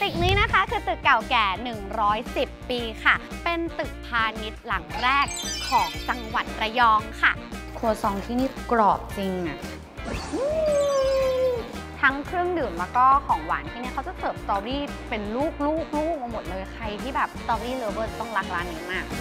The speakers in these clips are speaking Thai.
ตึกนี้นะคะคือตึกเก่าแก่110 ปีค่ะเป็นตึกพาณิชย์หลังแรกของจังหวัดระยองค่ะครัวซองที่นี่กรอบจริงอะทั้งเครื่องดื่มแล้วก็ของหวานที่นี่เขาจะเสิร์ฟสตรอเบอรี่เป็นลูกมาหมดเลยใครที่แบบสตรอเบอรี่เลิฟเวอร์ต้องรักร้านนี้มาก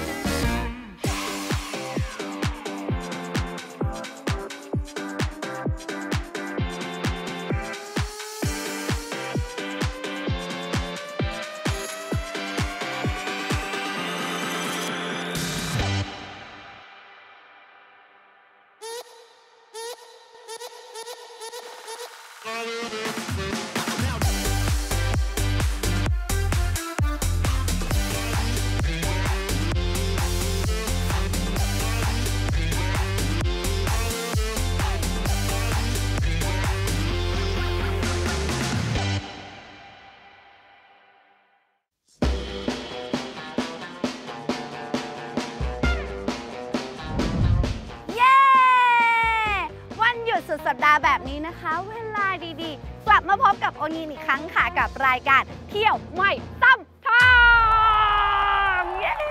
สุดสัปดาห์แบบนี้นะคะเวลาดีๆกลับมาพบกับโอนีนอีกครั้งค่ะกับรายการเที่ยวไม่ซ้ำทาง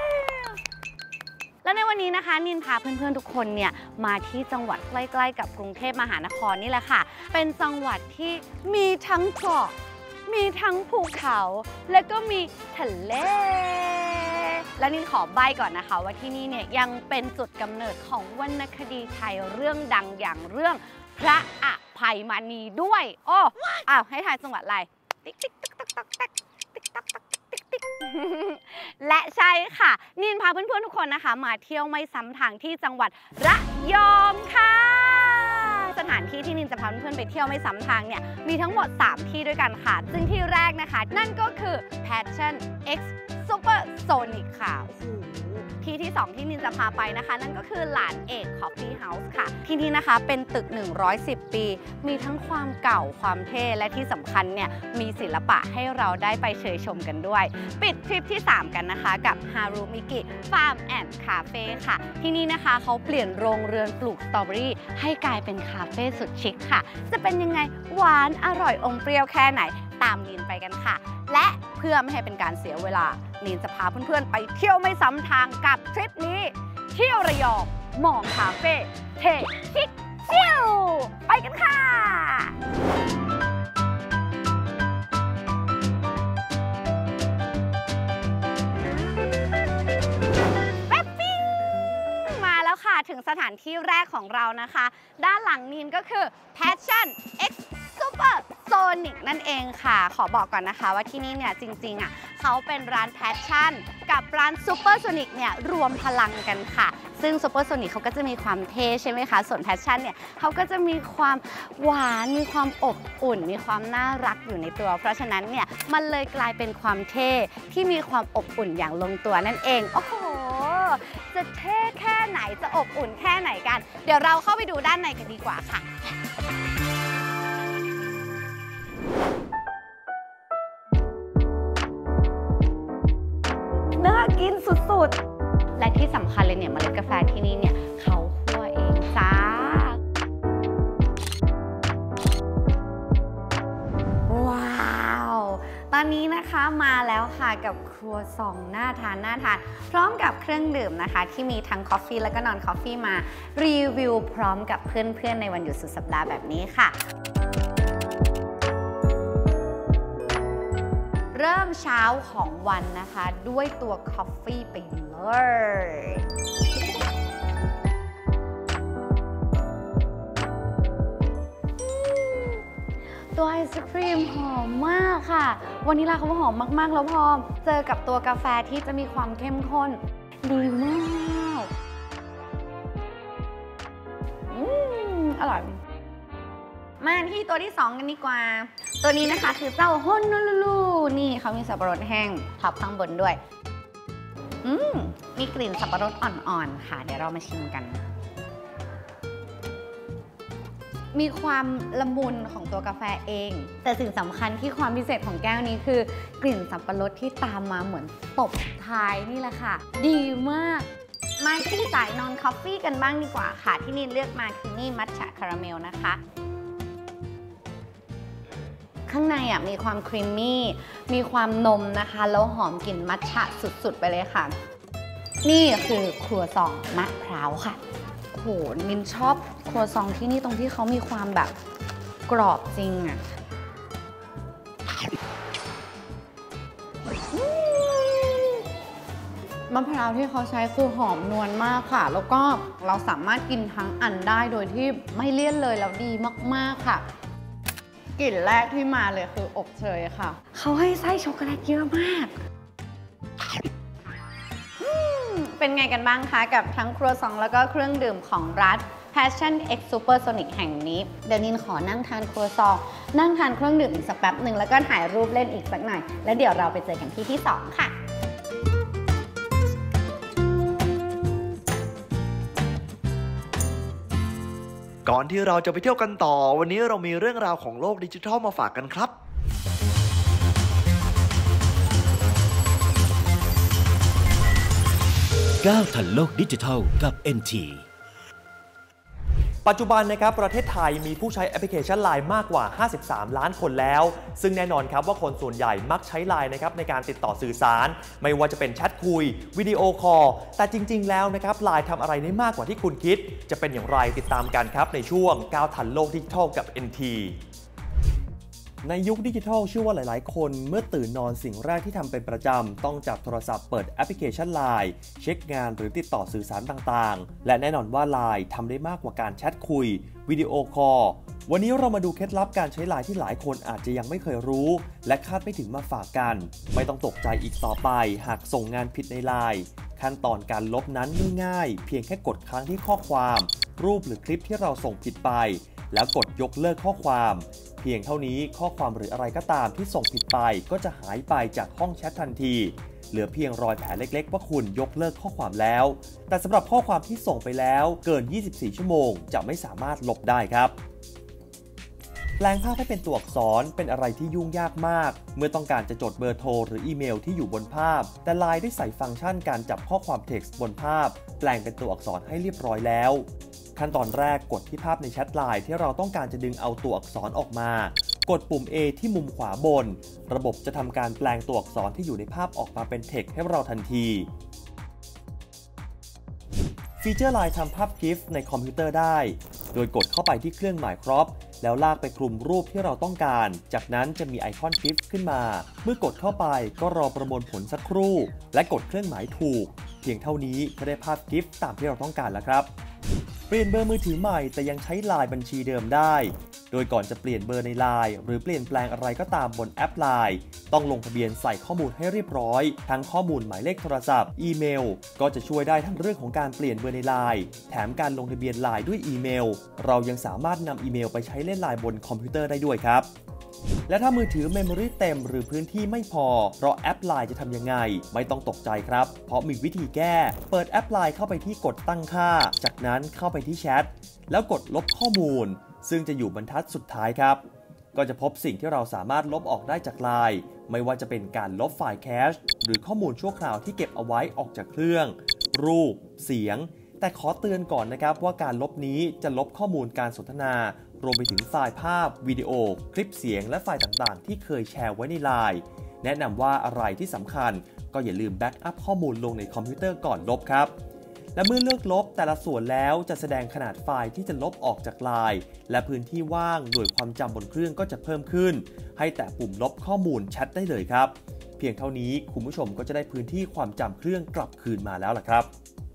และในวันนี้นะคะนินพาเพื่อนๆทุกคนเนี่ยมาที่จังหวัดใกล้ๆกับกรุงเทพมหานครนี่แหละค่ะเป็นจังหวัดที่มีทั้งเกาะมีทั้งภูเขาและก็มีทะเลและนินขอใบ้ก่อนนะคะว่าที่นี่เนี่ยยังเป็นจุดกำเนิดของวรรณคดีไทยเรื่องดังอย่างเรื่องพระอภัยมณีด้วยโอ้อ้าวให้ทายจังหวัดอะไรติ๊กติ๊กติ๊กติ๊กติ๊กติ๊กติ๊กติ๊กติ๊กติ๊กและใช่ค่ะนินพาเพื่อนๆทุกคนนะคะมาเที่ยวไม่ซ้ำทางที่จังหวัดระยองค่ะสถานที่ที่นินจะพาเพื่อนๆไปเที่ยวไม่ซ้ำทางเนี่ยมีทั้งหมด3ที่ด้วยกันค่ะซึ่งที่แรกนะคะนั่นก็คือ Passion X Super Sonic ค่ะที่2ที่นินจะพาไปนะคะนั่นก็คือหลานเอก Coffee House ค่ะที่นี่นะคะเป็นตึก110 ปีมีทั้งความเก่าความเท่และที่สำคัญเนี่ยมีศิลปะให้เราได้ไปเชยชมกันด้วยปิดทริปที่3กันนะคะกับ Harumiki Farm and Cafe ค่ะที่นี่นะคะเขาเปลี่ยนโรงเรือนปลูกสตรอเบอรี่ให้กลายเป็นคาเฟ่สุดชิคค่ะจะเป็นยังไงหวานอร่อยอมเปรี้ยวแค่ไหนตามนินไปกันค่ะและเพื่อไม่ให้เป็นการเสียเวลานินจะพาเพื่อนๆไปเที่ยวไม่ซ้ำทางกับทริปนี้เที่ยวระยองมองคาเฟ่เท่ชิคชิลไปกันค่ะแป๊บปิ้งมาแล้วค่ะถึงสถานที่แรกของเรานะคะด้านหลังนินก็คือ Passion X Super Sonic นั่นเองค่ะขอบอกก่อนนะคะว่าที่นี่เนี่ยจริงๆเขาเป็นร้าน Passion กับร้าน Super Sonic เนี่ยรวมพลังกันค่ะซึ่ง Super Sonic เขาก็จะมีความเท่ใช่ไหมคะส่วน Passion เนี่ยเขาก็จะมีความหวานมีความอบอุ่นมีความน่ารักอยู่ในตัวเพราะฉะนั้นเนี่ยมันเลยกลายเป็นความเท่ที่มีความอบอุ่นอย่างลงตัวนั่นเองโอ้โหจะเท่แค่ไหนจะอบอุ่นแค่ไหนกันเดี๋ยวเราเข้าไปดูด้านในกันดีกว่าค่ะน่ากินสุดๆและที่สำคัญเลยเนี่ยเมล็ดกาแฟที่นี่เนี่ยเขาคั่วเองจ้าว้าวตอนนี้นะคะมาแล้วค่ะกับครัวซองน่าทานพร้อมกับเครื่องดื่มนะคะที่มีทั้งกาแฟและก็นอนกาแฟมารีวิวพร้อมกับเพื่อนๆในวันหยุดสุดสัปดาห์แบบนี้ค่ะเริ่มเช้าของวันนะคะด้วยตัวกาแฟไปเลยตัวไอศครีมหอมมากค่ะวานิลลาเขาหอมมากๆแล้วพอเจอกับตัวกาแฟที่จะมีความเข้มข้นดีมากอร่อยมาที่ตัวที่2กันดีกว่าตัวนี้นะคะคือเจ้าฮอนนูลูนี่เขามีสับปะรดแห้งทับข้างบนด้วยมีกลิ่นสับปะรดอ่อนๆค่ะเดี๋ยวเรามาชิมกันมีความละมุนของตัวกาแฟเองแต่สิ่งสำคัญที่ความพิเศษของแก้วนี้คือกลิ่นสับปะรดที่ตามมาเหมือนตบท้ายนี่แหละค่ะดีมากมาที่สายนอนคอฟฟี่กันบ้างดีกว่าค่ะที่นี่เลือกมาคือนี่มัทฉะคาราเมลนะคะข้างในมีความครีมมี่มีความนมนะคะแล้วหอมกลิ่นมัทฉะสุดๆไปเลยค่ะนี่คือครัวซองมะพร้าวค่ะโหมินชอบครัวซองที่นี่ตรงที่เขามีความแบบกรอบจริงมะพร้าวที่เขาใช้คือหอมนวลมากค่ะแล้วก็เราสามารถกินทั้งอันได้โดยที่ไม่เลี่ยนเลยแล้วดีมากๆค่ะกลิ่นแรกที่มาเลยคืออบเชยค่ะเขาให้ไส้ช็อกโกแลตเยอะมากเป็นไงกันบ้างคะกับทั้งครัวซองแล้วก็เครื่องดื่มของร้าน Passion X Supersonic แห่งนี้เดี๋ยวนินขอนั่งทานครัวซองนั่งทานเครื่องดื่มอีกสักแป๊บหนึ่งแล้วก็ถ่ายรูปเล่นอีกสักหน่อยแล้วเดี๋ยวเราไปเจอกันที่ 2ค่ะก่อนที่เราจะไปเที่ยวกันต่อวันนี้เรามีเรื่องราวของโลกดิจิทัลมาฝากกันครับก้าวทันโลกดิจิทัลกับ NT ปัจจุบันนะครับประเทศไทยมีผู้ใช้แอปพลิเคชัน LINE มากกว่า53ล้านคนแล้วซึ่งแน่นอนครับว่าคนส่วนใหญ่มักใช้ LINE นะครับในการติดต่อสื่อสารไม่ว่าจะเป็นแชทคุยวิดีโอคอลแต่จริงๆแล้วนะครับ LINE ทำอะไรได้มากกว่าที่คุณคิดจะเป็นอย่างไรติดตามกันครับในช่วงก้าวทันโลกดิจิทัลกับ NTในยุคดิจิทัลเชื่อว่าหลายๆคนเมื่อตื่นนอนสิ่งแรกที่ทำเป็นประจำต้องจับโทรศัพท์เปิดแอปพลิเคชัน LINE เช็คงานหรือติดต่อสื่อสารต่างๆและแน่นอนว่า LINE ทำได้มากกว่าการแชทคุยวิดีโอคอลวันนี้เรามาดูเคล็ดลับการใช้ LINE ที่หลายคนอาจจะยังไม่เคยรู้และคาดไม่ถึงมาฝากกันไม่ต้องตกใจอีกต่อไปหากส่งงานผิดใน LINE ขั้นตอนการลบนั้นง่ายๆเพียงแค่กดค้างที่ข้อความรูปหรือคลิปที่เราส่งผิดไปแล้วกดยกเลิกข้อความเพียงเท่านี้ข้อความหรืออะไรก็ตามที่ส่งผิดไปก็จะหายไปจากห้องแชททันทีเหลือเพียงรอยแผลเล็กๆว่าคุณยกเลิกข้อความแล้วแต่สำหรับข้อความที่ส่งไปแล้วเกิน24ชั่วโมงจะไม่สามารถลบได้ครับแปลงภาพให้เป็นตัวอักษรเป็นอะไรที่ยุ่งยากมากเมื่อต้องการจะจดเบอร์โทรหรืออีเมลที่อยู่บนภาพแต่ LINE ได้ใส่ฟังก์ชันการจับข้อความเท็กซ์บนภาพแปลงเป็นตัวอักษรให้เรียบร้อยแล้วขั้นตอนแรกกดที่ภาพในแชท LINE ที่เราต้องการจะดึงเอาตัวอักษรออกมากดปุ่ม A ที่มุมขวาบนระบบจะทำการแปลงตัวอักษรที่อยู่ในภาพออกมาเป็นเท็กซ์ให้เราทันทีฟีเจอร์ LINE ทำภาพ GIF ในคอมพิวเตอร์ได้โดยกดเข้าไปที่เครื่องหมาย crop แล้วลากไปคลุมรูปที่เราต้องการจากนั้นจะมีไอคอน GIF ขึ้นมาเมื่อกดเข้าไปก็รอประมวลผลสักครู่และกดเครื่องหมายถูกเพียงเท่านี้ก็ได้ภาพ GIF ตามที่เราต้องการแล้วครับเปลี่ยนเบอร์มือถือใหม่แต่ยังใช้ LINE บัญชีเดิมได้โดยก่อนจะเปลี่ยนเบอร์ใน LINE หรือเปลี่ยนแปลงอะไรก็ตามบนแอป LINE ต้องลงทะเบียนใส่ข้อมูลให้เรียบร้อยทั้งข้อมูลหมายเลขโทรศัพท์อีเมลก็จะช่วยได้ทั้งเรื่องของการเปลี่ยนเบอร์ใน LINE แถมการลงทะเบียน LINE ด้วยอีเมลเรายังสามารถนำอีเมลไปใช้เล่น LINE บนคอมพิวเตอร์ได้ด้วยครับและถ้ามือถือเมมโมรีเต็มหรือพื้นที่ไม่พอเพราะแอป LINE จะทำยังไงไม่ต้องตกใจครับเพราะมีวิธีแก้เปิดแอป LINE เข้าไปที่กดตั้งค่าจากนั้นเข้าไปที่แชทแล้วกดลบข้อมูลซึ่งจะอยู่บรรทัดสุดท้ายครับก็จะพบสิ่งที่เราสามารถลบออกได้จาก LINE ไม่ว่าจะเป็นการลบไฟล์แคชหรือข้อมูลชั่วคราวที่เก็บเอาไว้ออกจากเครื่องรูปเสียงแต่ขอเตือนก่อนนะครับว่าการลบนี้จะลบข้อมูลการสนทนารวมไปถึงไฟล์ภาพวิดีโอคลิปเสียงและไฟล์ต่างๆที่เคยแชร์ไว้ใน LINE แนะนำว่าอะไรที่สำคัญก็อย่าลืมแบ็กอัพข้อมูลลงในคอมพิวเตอร์ก่อนลบครับและเมื่อเลือกลบแต่ละส่วนแล้วจะแสดงขนาดไฟล์ที่จะลบออกจาก LINE และพื้นที่ว่างโดยความจำบนเครื่องก็จะเพิ่มขึ้นให้แตะปุ่มลบข้อมูลแชทได้เลยครับเพียงเท่านี้คุณผู้ชมก็จะได้พื้นที่ความจำเครื่องกลับคืนมาแล้วล่ะครับ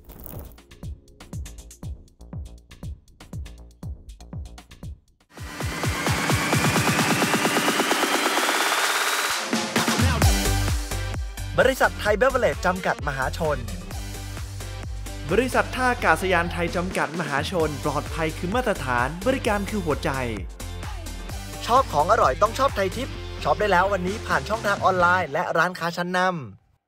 บริษัทไทยเบเวอเรจจำกัดมหาชนบริษัทท่าอากาศยานไทยจำกัดมหาชนปลอดภัยคือมาตรฐานบริการคือหัวใจชอบของอร่อยต้องชอบไทยทิปช็อปได้แล้ววันนี้ผ่านช่องทางออนไลน์และร้านค้าชั้นนำ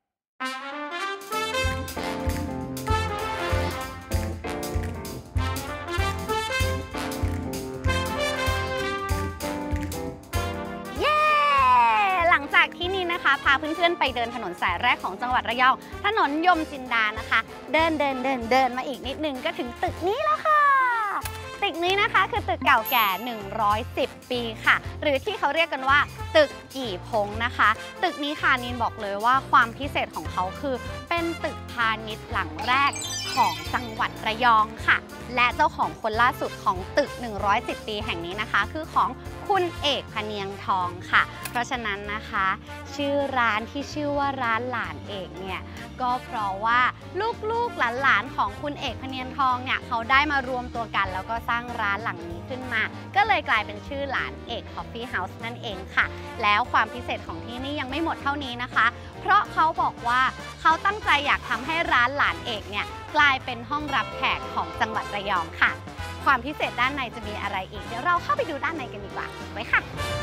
ที่นี่นะคะพาเพื่อนๆไปเดินถนนสายแรกของจังหวัดระยองถนนยมจินดานะคะเดินมาอีกนิดนึงก็ถึงตึกนี้แล้วค่ะตึกนี้นะคะคือตึกเก่าแก่110 ปีค่ะหรือที่เขาเรียกกันว่าตึกกี่พงนะคะตึกนี้ค่ะนินบอกเลยว่าความพิเศษของเขาคือเป็นตึกพาณิชย์หลังแรกของจังหวัดระยองค่ะและเจ้าของคนล่าสุดของตึก110 ปีแห่งนี้นะคะคือของคุณเอกพเนียงทองค่ะเพราะฉะนั้นนะคะชื่อร้านที่ชื่อว่าร้านหลานเอกเนี่ยก็เพราะว่าลูกๆหลานๆของคุณเอกพเนียงทองเนี่ยเขาได้มารวมตัวกันแล้วก็สร้างร้านหลังนี้ขึ้นมาก็เลยกลายเป็นชื่อหลานเอก Coffee House นั่นเองค่ะแล้วความพิเศษของที่นี่ยังไม่หมดเท่านี้นะคะเพราะเขาบอกว่าเขาตั้งใจอยากทำให้ร้านหลานเอกเนี่ยกลายเป็นห้องรับแขกของจังหวัดระยองค่ะความพิเศษด้านในจะมีอะไรอีกเดี๋ยวเราเข้าไปดูด้านในกันดีกว่าไว้ค่ะ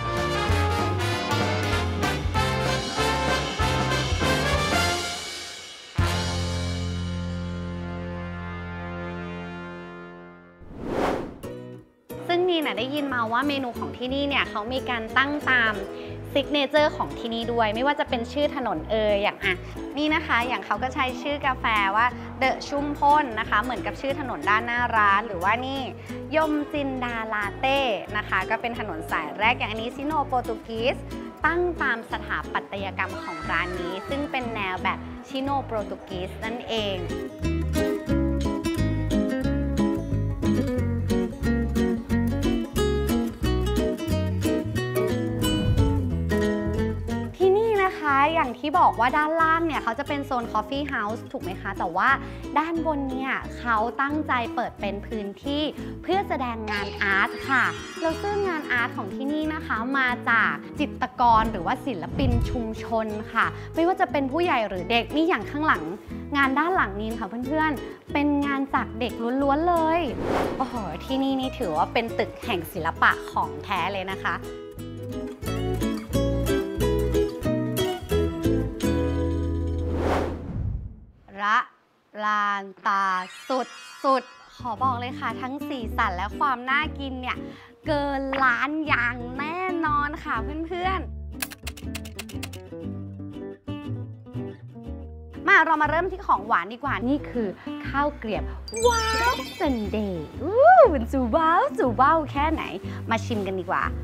ซึ่งนี่นะได้ยินมาว่าเมนูของที่นี่เนี่ยเขามีการตั้งตามซิกเนเจอร์ของที่นี่ด้วยไม่ว่าจะเป็นชื่อถนนอย่างนี่นะคะอย่างเขาก็ใช้ชื่อกาแฟว่าเดอะชุมพลนะคะเหมือนกับชื่อถนนด้านหน้าร้านหรือว่านี่ยมจินดาลาเต้นะคะก็เป็นถนนสายแรกอย่างอันนี้ซิโนโปรตุกีสตั้งตามสถาปัตยกรรมของร้านนี้ซึ่งเป็นแนวแบบชิโนโปรตุกีสนั่นเองอย่างที่บอกว่าด้านล่างเนี่ยเขาจะเป็นโซน Coffee House ถูกไหมคะแต่ว่าด้านบนเนี่ยเขาตั้งใจเปิดเป็นพื้นที่เพื่อแสดงงานอาร์ตค่ะแล้วซึ่งงานอาร์ตของที่นี่นะคะมาจากจิตรกรหรือว่าศิลปินชุมชนค่ะไม่ว่าจะเป็นผู้ใหญ่หรือเด็กนี่อย่างข้างหลังงานด้านหลังนี้ค่ะเพื่อนๆเป็นงานจากเด็กล้วนๆเลยโอ้โหที่นี่ถือว่าเป็นตึกแห่งศิลปะของแท้เลยนะคะละลานตาสุดๆขอบอกเลยค่ะทั้งสีสันและความน่ากินเนี่ยเกินล้านอย่างแน่นอนค่ะเพื่อนๆเรามาเริ่มที่ของหวานดีกว่านี่คือข้าวเกรียบว้าวซันเดย์มันจูบ้าวแค่ไหนมาชิมกันดีกว่า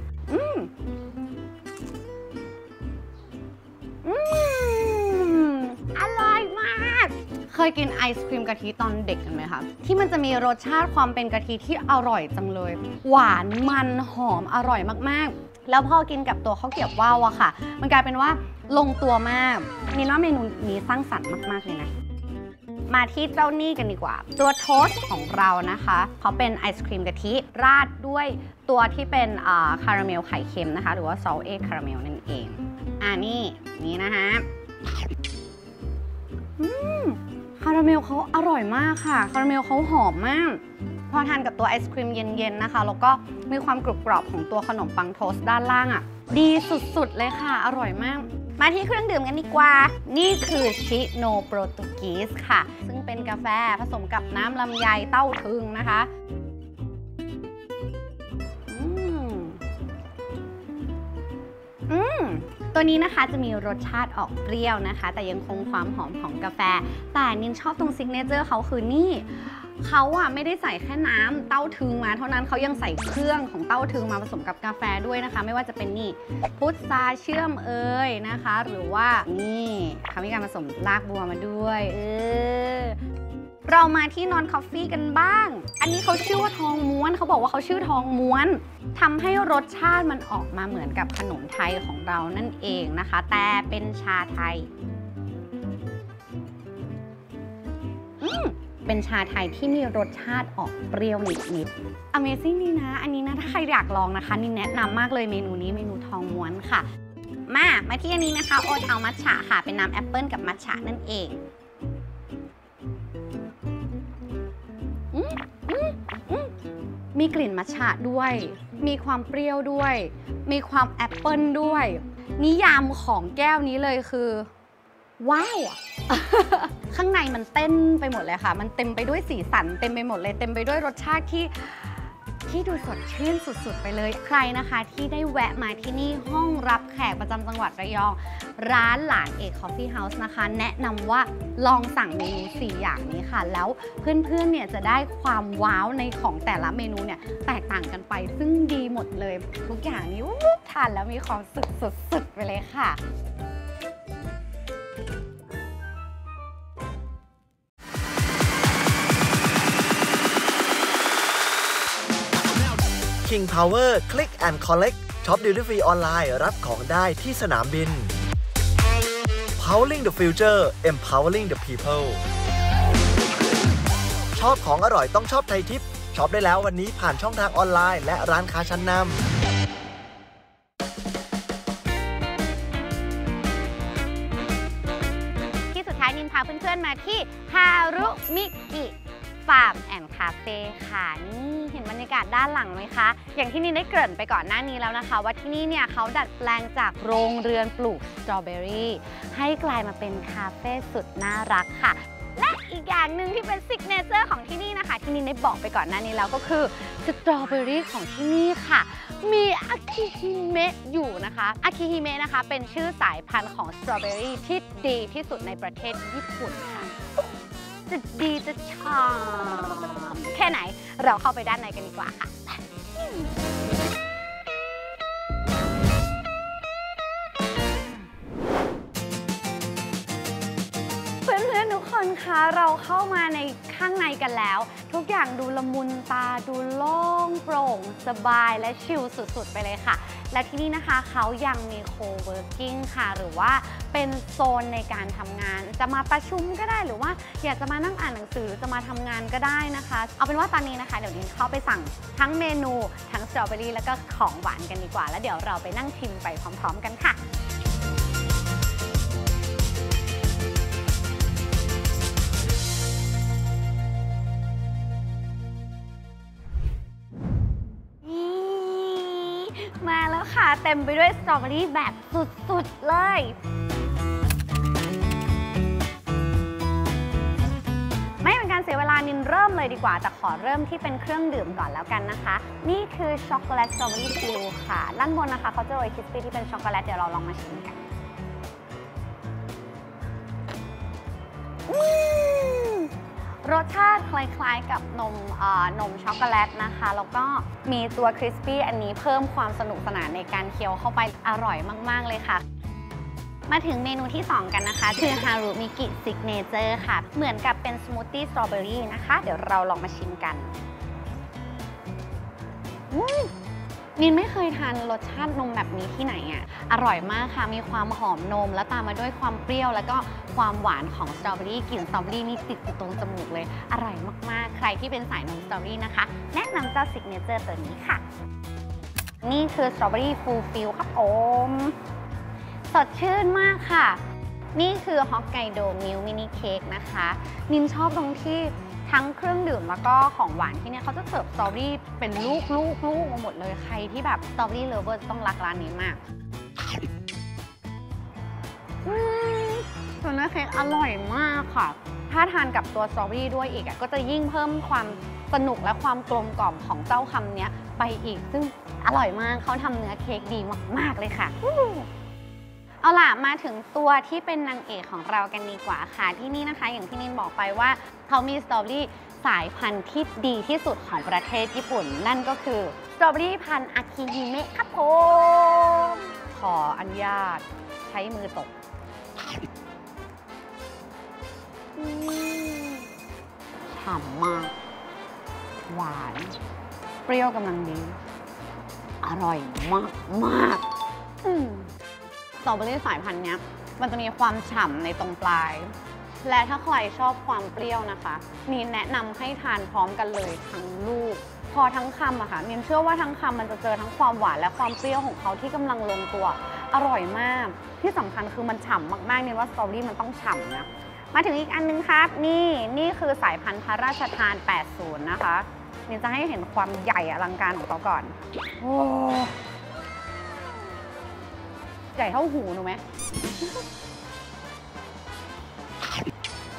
อร่อยมากเคยกินไอศครีมกะทิตอนเด็กกันไหมคะที่มันจะมีรสชาติความเป็นกะทิที่อร่อยจังเลยหวานมันหอมอร่อยมากๆแล้วพอกินกับตัวข้าวเกรียบว่าวอะค่ะมันกลายเป็นว่าลงตัวมากนี่ว่าเมนูนี้สร้างสรรค์มากๆเลยนะมาที่เจ้านี่กันดีกว่าตัวโทสต์ของเรานะคะเขาเป็นไอศครีมกะทิราดด้วยตัวที่เป็นคาราเมลไข่เค็มนะคะหรือว่าซอลเอ็กคาราเมลนั่นเองนี่นะคะคาราเมลเขาอร่อยมากค่ะคาราเมลเขาหอมมากพอทานกับตัวไอศครีมเย็นๆนะคะแล้วก็มีความกรุบกรอบของตัวขนมปังโทสต์ด้านล่างดีสุดๆเลยค่ะอร่อยมากมาที่เครื่องดื่มกันดีกว่านี่คือชิโนโปรตุกีสค่ะซึ่งเป็นกาแฟผสมกับน้ำลำไยเต้าถึงนะคะตัวนี้นะคะจะมีรสชาติออกเปรี้ยวนะคะแต่ยังคงความหอมของกาแฟแต่นินชอบตรงซิกเนเจอร์เขาคือนี่เขาไม่ได้ใส่แค่น้ำเต้าถึงมาเท่านั้นเขายังใส่เครื่องของเต้าถึงมาผสมกับกาแฟด้วยนะคะไม่ว่าจะเป็นนี่พุทราเชื่อมนะคะหรือว่านี่เขามีการผสมรากบัวมาด้วยเรามาที่นอนคอฟฟี่กันบ้างอันนี้เขาชื่อว่าทองม้วนเขาบอกว่าเขาชื่อทองม้วนทำให้รสชาติมันออกมาเหมือนกับขนมไทยของเรานั่นเองนะคะแต่เป็นชาไทยเป็นชาไทยที่มีรสชาติออกเปรี้ยวนิดๆ Amazing นี่นะอันนี้นะถ้าใครอยากลองนะคะนี่แนะนำมากเลยเมนูนี้เมนูทองม้วนค่ะมาที่อันนี้นะคะโอเทามัทฉะค่ะเป็นน้ำแอปเปิลกับมัทฉะนั่นเองมีกลิ่นมัทฉะด้วยมีความเปรี้ยวด้วยมีความแอปเปิลด้วยนิยามของแก้วนี้เลยคือว้าวข้างในมันเต้นไปหมดเลยค่ะมันเต็มไปด้วยสีสันเต็มไปหมดเลยเต็มไปด้วยรสชาติที่ที่ดูสดชื่นสุดๆไปเลยใครนะคะที่ได้แวะมาที่นี่ห้องรับแขกประจำจังหวัดระยองร้านหลานเอกคอฟฟี่เฮาส์นะคะแนะนำว่าลองสั่งเมนู4อย่างนี้ค่ะแล้วเพื่อนๆเนี่ยจะได้ความว้าวในของแต่ละเมนูเนี่ยแตกต่างกันไปซึ่งดีหมดเลยทุกอย่างนี้ทานแล้วมีความสุขสุดๆไปเลยค่ะ King Power Click and Collect ช็อปดิวตี้ฟรีออนไลน์รับของได้ที่สนามบิน Powering the Future Empowering the People ชอบของอร่อยต้องชอบไทยทิปช็อปได้แล้ววันนี้ผ่านช่องทางออนไลน์และร้านค้าชั้นนำที่สุดท้ายนินพาเพื่อนๆมาที่ฮารุมิกิฟาร์มแอนด์คาเฟ่ค่ะนี่เห็นบรรยากาศด้านหลังไหมคะอย่างที่นินได้เกริ่นไปก่อนหน้านี้แล้วนะคะว่าที่นี่เนี่ยเขาดัดแปลงจากโรงเรือนปลูกสตรอเบอรี่ให้กลายมาเป็นคาเฟ่สุดน่ารักค่ะและอีกอย่างหนึ่งที่เป็นซิกเนเจอร์ของที่นี่นะคะที่นินได้บอกไปก่อนหน้านี้แล้วก็คือสตรอเบอรี่ของที่นี่ค่ะมีอากิฮิเมะอยู่นะคะอากิฮิเมะนะคะเป็นชื่อสายพันธุ์ของสตรอเบอรี่ที่ดีที่สุดในประเทศญี่ปุ่นค่ะจะดีจะชอบแค่ไหนเราเข้าไปด้านในกันดีกว่าค่ะเพื่อนๆทุกคนคะเราเข้ามาในข้างในกันแล้วทุกอย่างดูละมุนตาดูโล่งโปร่งสบายและชิลสุดๆไปเลยค่ะและที่นี่นะคะเขายังมีโคเวิร์กิ้งค่ะหรือว่าเป็นโซนในการทำงานจะมาประชุมก็ได้หรือว่าอยากจะมานั่งอ่านหนังสือจะมาทำงานก็ได้นะคะเอาเป็นว่าตอนนี้นะคะเดี๋ยวนี้เข้าไปสั่งทั้งเมนูทั้งสตรอเบอรี่แล้วก็ของหวานกันดีกว่าแล้วเดี๋ยวเราไปนั่งชิมไปพร้อมๆกันค่ะมาแล้วค่ะเต็มไปด้วยสตรอเบอรี่แบบสุดๆเลยไม่เป็นการเสียเวลานินเริ่มเลยดีกว่าแต่ขอเริ่มที่เป็นเครื่องดื่มก่อนแล้วกันนะคะนี่คือช็อกโกแลตสตรอเบอรี่ฟิลค่ะด้านบนนะคะเขาจะโรยคิสปี้ที่เป็นช็อกโกแลตเดี๋ยวเราลองมาชิมกันรสชาติคล้ายๆกับนมช็อกโกแลตนะคะแล้วก็มีตัวคริสปี้อันนี้เพิ่มความสนุกสนานในการเคี้ยวเข้าไปอร่อยมากๆเลยค่ะมาถึงเมนูที่2กันนะคะคือฮารุมิกิซิกเนเจอร์ค่ะเหมือนกับเป็นสมูทตี้สตรอเบอรี่นะคะเดี๋ยวเราลองมาชิมกันนินไม่เคยทานรสชาตินมแบบนี้ที่ไหนอ่ะอร่อยมากค่ะมีความหอมนมแล้วตามมาด้วยความเปรี้ยวแล้วก็ความหวานของสตรอเบอรี่กลิ่นสตรอเบอรี่นี่ติดอยู่ตรงจมูกเลยอร่อยมากๆใครที่เป็นสายนมสตรอเบอรี่นะคะแนะนำเจ้าซิกเนเจอร์ตัวนี้ค่ะนี่คือสตรอเบอรี่ฟูลฟิลครับผมสดชื่นมากค่ะนี่คือฮอกไกโดมิลมินิเค้กนะคะนินชอบตรงที่ทั้งเครื่องดื่มแล้วก็ของหวานที่เนี่ยเขาจะเสิร์ฟสตรอเบอรี่เป็นลูกมาหมดเลยใครที่แบบสตรอเบอรี่เลิฟเวอร์ต้องรักร้านนี้มากตัวเนื้อเค้กอร่อยมากค่ะถ้าทานกับตัวสตรอเบอรี่ด้วยอีกก็จะยิ่งเพิ่มความสนุกและความกลมกล่อมของเจ้าคำนี้ไปอีกซึ่งอร่อยมากเขาทำเนื้อเค้กดีมากๆเลยค่ะเอาล่ะมาถึงตัวที่เป็นนางเอกของเรากันดีกว่าค่ะที่นี่นะคะอย่างที่นินบอกไปว่าเขามีสตรอเบอรี่สายพันธุ์ที่ดีที่สุดของประเทศญี่ปุ่นนั่นก็คือสตรอเบอรี่พันธุ์อากิฮิเมะครับผมขออนุญาตใช้มือตบฉ่ำมากหวานเปรี้ยวกำลังดีอร่อยมากสตรอเบอรี่สายพันธุ์นี้มันจะมีความฉ่ำในตรงปลายและถ้าใครชอบความเปรี้ยวนะคะมีแนะนำให้ทานพร้อมกันเลยทั้งลูกพอทั้งคำอะค่ะมีนเชื่อว่าทั้งคำมันจะเจอทั้งความหวานและความเปรี้ยวของเขาที่กำลังลงตัวอร่อยมากที่สำคัญคือมันฉ่ำมากๆเนี่ยว่าสตรอเบอรี่มันต้องฉ่ำนะมาถึงอีกอันนึงครับนี่คือสายพันธุ์พระราชทาน 80 นะคะนี่จะให้เห็นความใหญ่อลังการของเขาก่อนโอ้ใหญ่เท่าหูหนูไหม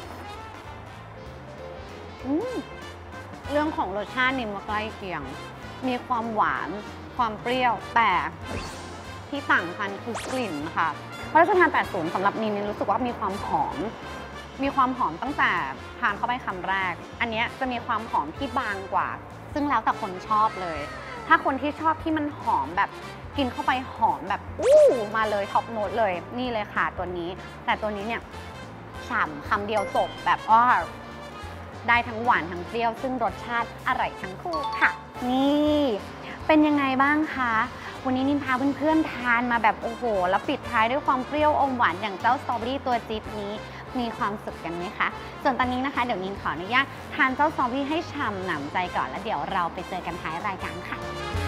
เรื่องของรสชาตินินว่าใกล้เคียงมีความหวานความเปรี้ยวแต่ที่ต่างกันคือกลิ่นค่ะพระราชทาน 80 สำหรับนินรู้สึกว่ามีความหอมตั้งแต่ทานเข้าไปคำแรกอันนี้จะมีความหอมที่บางกว่าซึ่งแล้วแต่คนชอบเลยถ้าคนที่ชอบที่มันหอมแบบกินเข้าไปหอมแบบมาเลยท็อปโน้ตเลยนี่เลยค่ะตัวนี้แต่ตัวนี้เนี่ยฉ่ำคำเดียวจบแบบได้ทั้งหวานทั้งเปรี้ยวซึ่งรสชาติอร่อยทั้งคู่ค่ะนี่เป็นยังไงบ้างคะวันนี้นินพาเพื่อนๆทานมาแบบโอ้โหแล้วปิดท้ายด้วยความเปรี้ยวอมหวานอย่างเจ้าสตรอเบอรี่ตัวจี๊ดนี้มีความสุขกันไหมคะส่วนตอนนี้นะคะเดี๋ยวนินขออนุญาตทานเจ้าสตรอเบอรี่ให้ฉ่ำหนำใจก่อนแล้วเดี๋ยวเราไปเจอกันท้ายรายการค่ะ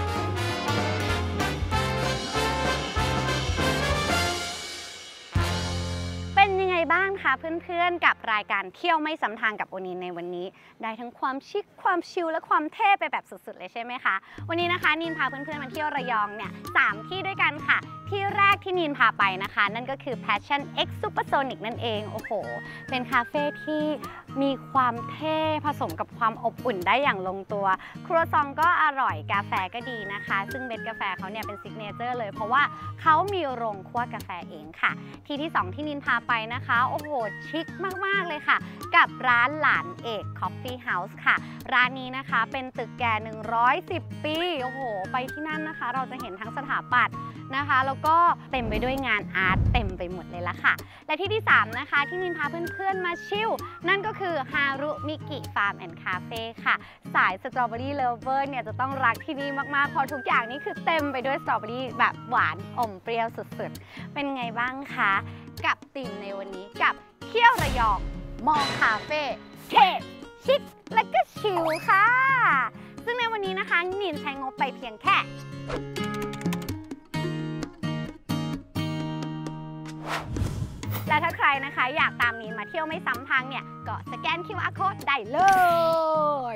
เป็นยังไงบ้างคะเพื่อนๆกับรายการเที่ยวไม่ซ้ำทางกับโอนินในวันนี้ได้ทั้งความชิคความชิลและความเท่ไปแบบสุดๆเลยใช่ไหมคะวันนี้นะคะนินพาเพื่อนๆมาเที่ยวระยองเนี่ย3 ที่ด้วยกันค่ะที่แรกที่นินพาไปนะคะนั่นก็คือ Passion X Supersonic นั่นเองโอ้โหเป็นคาเฟ่ที่มีความเท่ผสมกับความอบอุ่นได้อย่างลงตัวครัวซองก็อร่อยกาแฟก็ดีนะคะซึ่งเม็ดกาแฟเขาเนี่ยเป็นซิกเนเจอร์เลยเพราะว่าเขามีโรงคั่วกาแฟเองค่ะที่2ที่นินพาไปนะคะโอ้โหชิคมากๆเลยค่ะกับร้านหลานเอก Coffee House ค่ะร้านนี้นะคะเป็นตึกแก่110 ปีโอ้โหไปที่นั่นนะคะเราจะเห็นทั้งสถาปัตย์นะคะแล้วก็เต็มไปด้วยงานอาร์ตเต็มไปหมดเลยละค่ะและที่3นะคะที่นินพาเพื่อนๆมาชิลนั่นก็คือฮารุมิกิฟาร์มแอนด์คาเฟ่ค่ะสายสตรอเบอรี่เลิฟเวอร์เนี่ยจะต้องรักที่นี่มากๆเพราะทุกอย่างนี่คือเต็มไปด้วยสตรอเบอรี่แบบหวานอมเปรี้ยวสุดๆเป็นไงบ้างคะกับธีมในวันนี้กับเที่ยวระยองมองคาเฟ่เท่ชิคและก็ชิลค่ะซึ่งในวันนี้นะคะนินใช้งบไปเพียงแค่และถ้าใครนะคะอยากตามนินมาเที่ยวไม่ซ้ำทางเนี่ยก็สแกน QR Code ได้เลย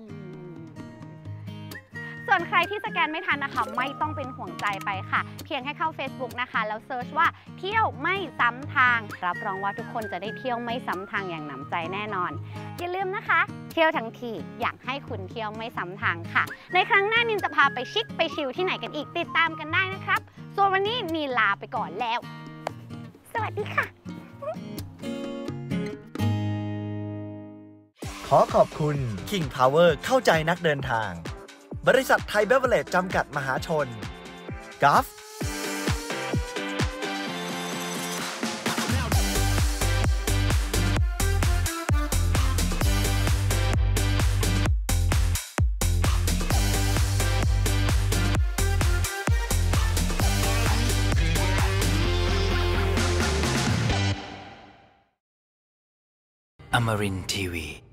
ส่วนใครที่สแกนไม่ทันนะคะไม่ต้องเป็นห่วงใจไปค่ะเพียงแค่เข้า Facebook นะคะแล้วเซิร์ชว่าเที่ยวไม่ซ้ำทางรับรองว่าทุกคนจะได้เที่ยวไม่ซ้ำทางอย่างหนำใจแน่นอนอย่าลืมนะคะเที่ยวทั้งทีอยากให้คุณเที่ยวไม่ซ้ำทางค่ะในครั้งหน้านินจะพาไปชิคไปชิลที่ไหนกันอีกติดตามกันได้นะครับส่วนวันนี้นินลาไปก่อนแล้วสวัสดีค่ะขอขอบคุณ King Power เข้าใจนักเดินทางบริษัทไทยเบเวอเรจจำกัดมหาชนกัฟ Amarin Tiwi